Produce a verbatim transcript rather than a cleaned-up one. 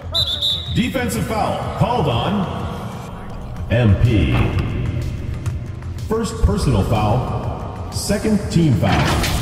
Defensive foul called on M P. First personal foul, second team foul.